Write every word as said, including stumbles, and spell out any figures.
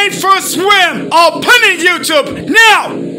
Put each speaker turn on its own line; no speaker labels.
Made for a Swim. Open in YouTube now.